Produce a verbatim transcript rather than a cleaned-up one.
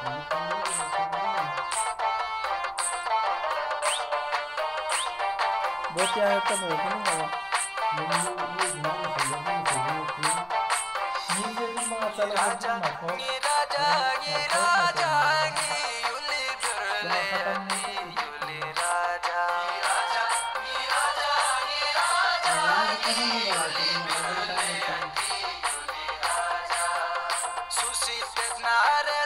वो क्या है तब होता नहीं होगा नीचे भी मां चला राजा ना नी राजा नी राजा नी युली बिरले युली राजा राजा नी राजा नी राजा नी युली बिरले युली राजा सुसी ते नारे